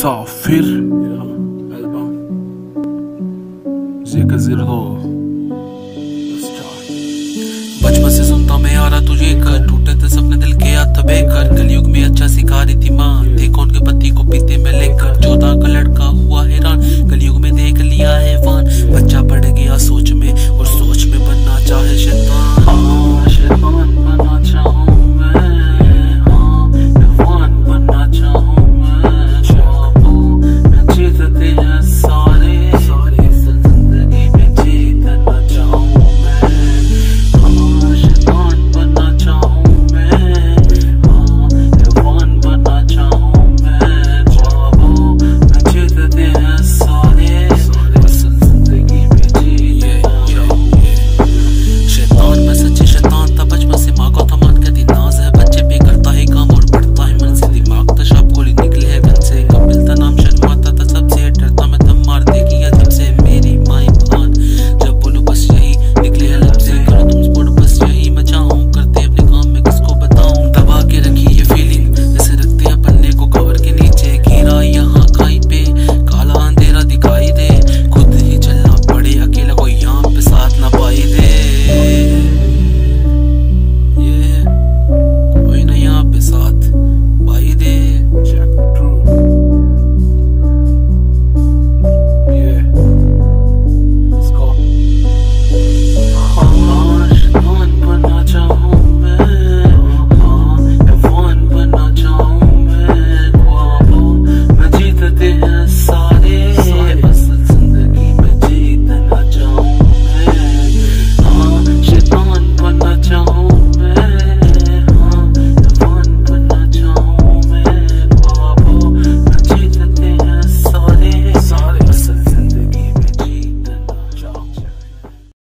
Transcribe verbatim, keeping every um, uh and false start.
मुसाफिर बचपन से सुनता मैं यारा तुझे कर, टूटे थे सपने दिल के हाथ बेकर। कलयुग में अच्छा सिखारी थी माँ, देखो उनके पति को पीते में लेकर। चौदह का लड़का हुआ हैरान, कलयुग में देख लिया है वान। बच्चा पड़ गया सोच में और सोच में बनना चाहे शैतान।